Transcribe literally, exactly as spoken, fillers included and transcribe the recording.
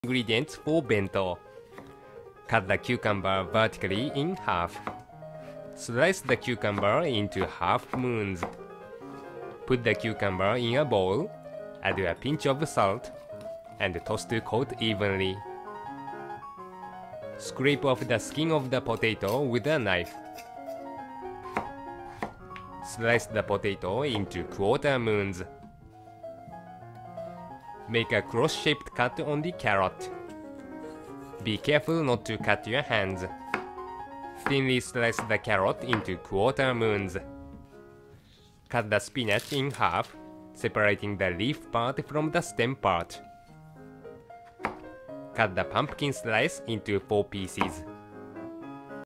Ingredients for bento. Cut the cucumber vertically in half. Slice the cucumber into half moons. Put the cucumber in a bowl, add a pinch of salt, and toss to coat evenly. Scrape off the skin of the potato with a knife. Slice the potato into quarter moons. Make a cross-shaped cut on the carrot. Be careful not to cut your hands. Thinly slice the carrot into quarter moons. Cut the spinach in half, separating the leaf part from the stem part. Cut the pumpkin slice into four pieces.